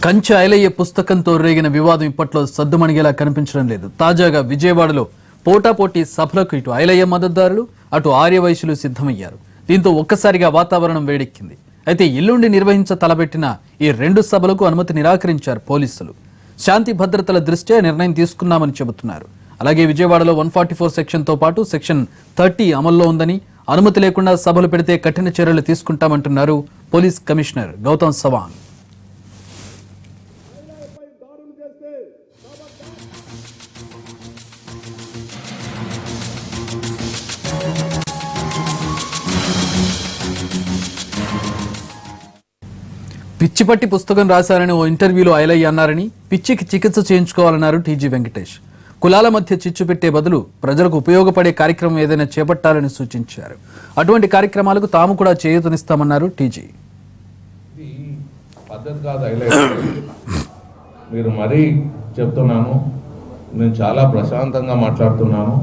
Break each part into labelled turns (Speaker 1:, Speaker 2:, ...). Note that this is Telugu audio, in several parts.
Speaker 1: కంచె ఐలయ్య పుస్తకంతో రేగిన వివాదం ఇప్పట్లో సద్దుమణిగేలా కనిపించడం లేదు. తాజాగా విజయవాడలో పోటాపోటీ సభలకు ఇటు ఐలయ్య మద్దతుదారులు అటు ఆర్యవైశ్యులు సిద్ధమయ్యారు. దీంతో ఒక్కసారిగా వాతావరణం వేడెక్కింది. అయితే ఎల్లుండి నిర్వహించ తలబెట్టిన ఈ రెండు సభలకు అనుమతి నిరాకరించారు పోలీసులు. శాంతి భద్రతల దృష్ట్యా నిర్ణయం తీసుకున్నామని చెబుతున్నారు. అలాగే విజయవాడలో 144 సెక్షన్తో పాటు సెక్షన్ 30 అమల్లో ఉందని, అనుమతి లేకుండా సభలు పెడితే కఠిన చర్యలు తీసుకుంటామంటున్నారు పోలీస్ కమిషనర్ గౌతమ్ సవాంగ్. పిచ్చిపట్టి పుస్తకం రాశారని ఓ ఇంటర్వ్యూలో ఐలయ్య అన్నారని, పిచ్చికి చికిత్స చేయించుకోవాలన్నారు టీజీ వెంకటేష్. కులాల మధ్య చిచ్చు పెట్టే బదులు ప్రజలకు ఉపయోగపడే కార్యక్రమం ఏదైనా చేపట్టాలని సూచించారు. అటువంటి కార్యక్రమాలకు తాము కూడా చేయూతనిస్తామన్నారు టీజీ.
Speaker 2: మీరు మరీ చెప్తున్నాను, నేను చాలా ప్రశాంతంగా మాట్లాడుతున్నాను.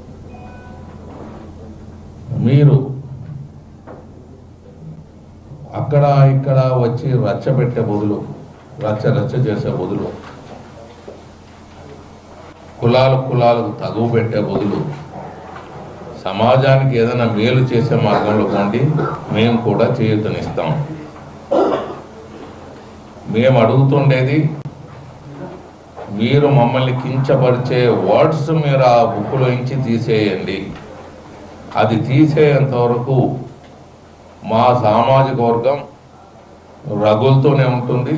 Speaker 2: మీరు అక్కడ ఇక్కడ వచ్చి రచ్చ పెట్టే బదులు, రచ్చ చేసే బదులు, కులాలకు తగువ పెట్టే బదులు సమాజానికి ఏదైనా మేలు చేసే మార్గంలో పోండి, మేము కూడా చేయూతనిస్తాం. మేము అడుగుతుండేది, మీరు మమ్మల్ని కించపరిచే వర్డ్స్ మీరు ఆ బుక్లో నుంచి తీసేయండి. అది తీసేంత వరకు మా సామాజిక వర్గం రగులుతూనే ఉంటుంది.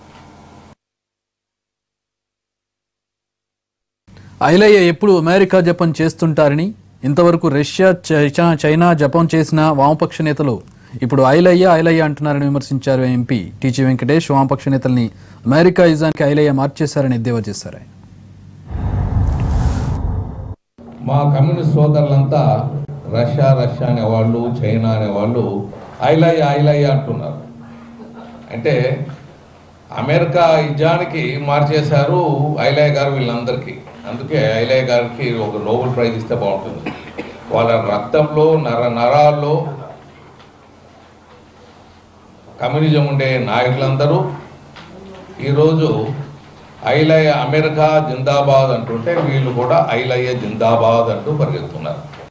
Speaker 1: ఐలయ్య ఎప్పుడు అమెరికా జపం చేస్తుంటారని, ఇంతవరకు రష్యా, చైనా జపం చేసిన వామపక్ష నేతలు ఇప్పుడు ఐలయ్య అంటున్నారని విమర్శించారు ఎంపీ టీజీ వెంకటేష్. వామపక్ష నేతల్ని అమెరికా యుజానికి ఐలయ్య మార్చేశారని ఎద్దేవా చేశారు.
Speaker 2: మా కమ్యూనిస్ట్ సోదరులంతా రష్యా అనేవాళ్ళు, చైనా అనేవాళ్ళు ఐలయ్య అంటున్నారు. అంటే అమెరికా యుజానికి మార్చేశారు ఐలయ్య గారు వీళ్ళందరికీ. అందుకే ఐలయ్య గారికి ఒక నోబెల్ ప్రైజ్ ఇస్తే బాగుంటుంది. వాళ్ళ రక్తంలో నరాల్లో కమ్యూనిజం ఉండే నాయకులందరూ ఈరోజు ఐలయ్య అమెరికా జిందాబాద్ అంటుంటే వీళ్ళు కూడా ఐలయ్య జిందాబాద్ అంటూ పరిగెత్తున్నారు.